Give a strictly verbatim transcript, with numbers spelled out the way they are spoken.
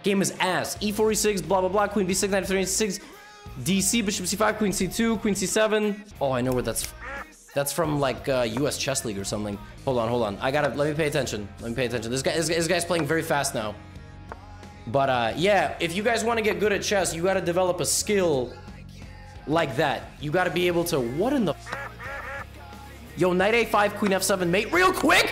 Game is ass. e four, e six, blah, blah, blah. Queen b six, knight f three, six. D C, bishop c five, queen c two, queen c seven. Oh, I know where that's... That's from, like, uh, U S Chess League or something. Hold on, hold on. I gotta... Let me pay attention. Let me pay attention. This guy, this, this guy's playing very fast now. But, uh, yeah. If you guys want to get good at chess, you gotta develop a skill like that. You gotta be able to... What in the... Yo, knight a five, queen f seven, mate. Real quick!